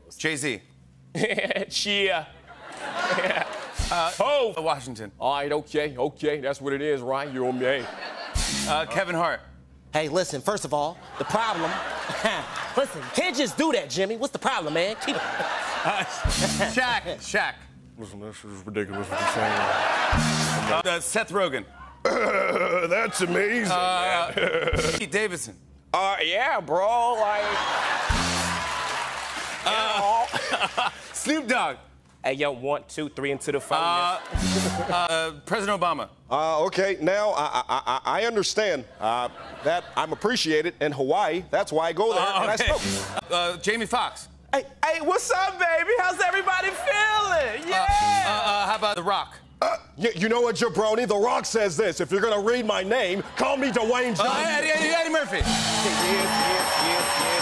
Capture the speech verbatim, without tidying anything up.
Jay-Z. Cheer. uh, Oh, Washington. All right, okay, okay. That's what it is, right? You're on me. Uh, Kevin Hart. Hey, listen, first of all, the problem... listen, can't just do that, Jimmy. What's the problem, man? Keep it... Uh, Shaq. Shaq. Listen, this is ridiculous what you're saying. Uh, uh, Seth Rogen. Uh, that's amazing. Uh, Pete Davidson. Uh, yeah, bro, like... Uh, Snoop Dogg. Hey, yo, one, two, three, into the phone. Uh, uh, President Obama. Uh, okay, now I, I, I understand uh, that I'm appreciated in Hawaii. That's why I go there Uh, and okay. I smoke. Uh, Jamie Foxx. Hey, hey, what's up, baby? How's everybody feeling? Yeah. Uh, uh, how about The Rock? Uh, you, you know what, Jabroni? The Rock says this. If you're gonna read my name, call me Dwayne Johnson. Uh, Eddie, Eddie, Eddie Murphy. Yes, yes, yes, yes.